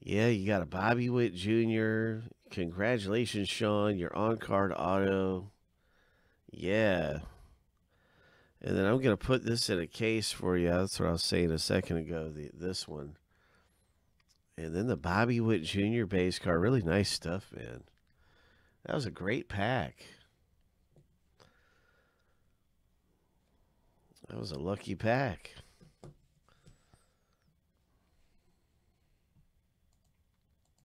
Yeah, you got a Bobby Witt Jr. Congratulations, Shawn. You're on card auto. Yeah. And then I'm going to put this in a case for you. That's what I was saying a second ago. This one. And then the Bobby Witt Jr. base card. Really nice stuff, man. That was a great pack. That was a lucky pack.